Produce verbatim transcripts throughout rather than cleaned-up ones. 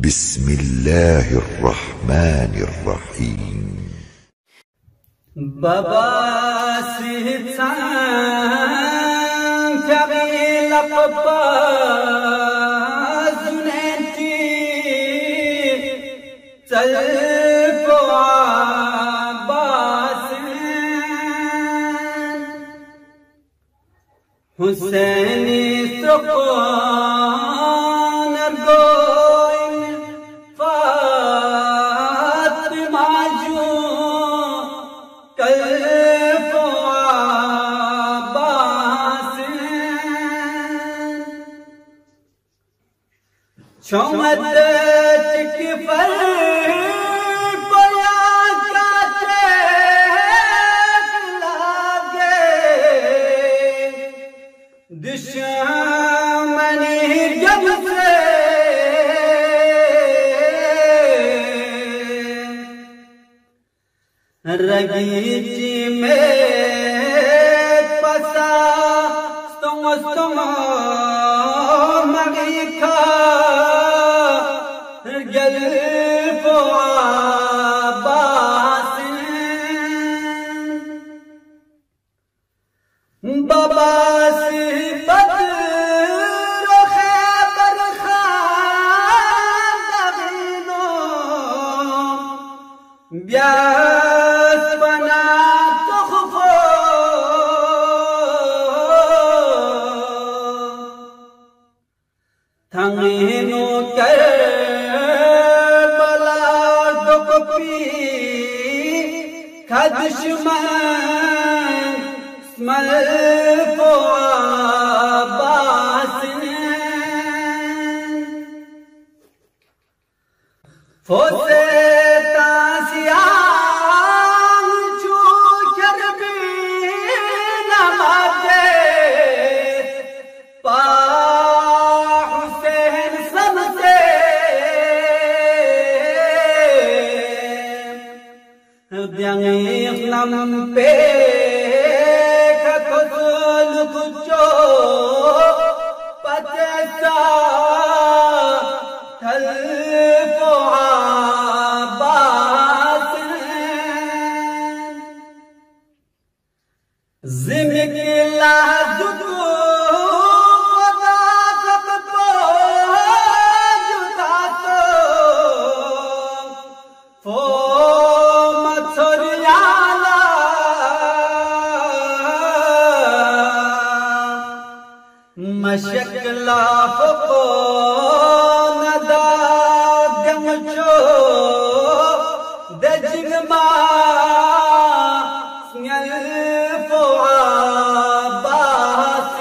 बिस्मिल्लाहिर्रहमानिर्रहीम। बाबा सिहसान फगील पप्पा जुनेटी चल को आबास हुसैनी सुकून गोइन फातिमा जो कल को आबास चौमत चिकफर दुश्मनी जब से रगीची में पसा स्तों स्तों मगी खा गल को आबास बाबा ब्यास बना तुखो थंगेनो कर बला दुखपी खदुश्मन स्मल को आबास फोसे नम पे खतुल कुचो पचसा थल को आबास जिमिकिला जुदू वदा कपो जुदा तो फो मशकला को नदा गमचो दजगमा स्यल को आबास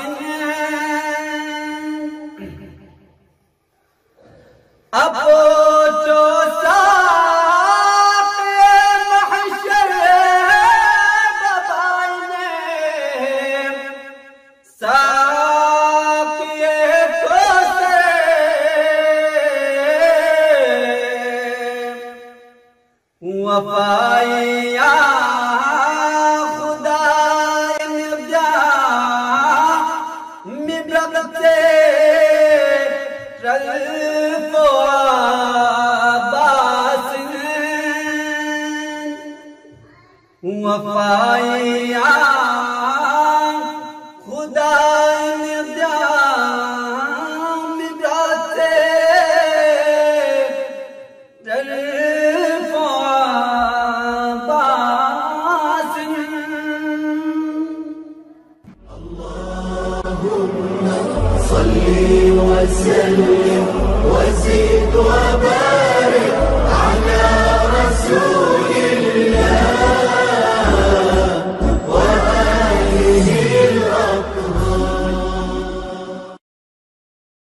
अब जो वफाया खुदा जा मिब्रते चल को आबास वफाया